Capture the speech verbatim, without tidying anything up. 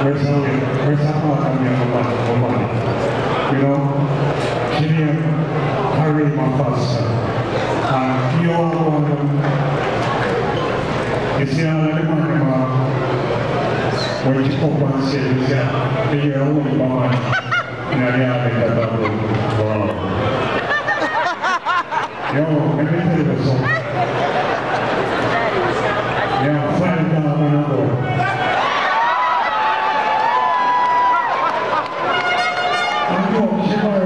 Where's that? Where's that part of me on the body? You know, can you carry my faster? And you all want to, you see how I want to, when you pop on stage, you say, you're only one, and I have it at that room. Wow. Yo, let me tell you something. Yeah, find down another. I'm going to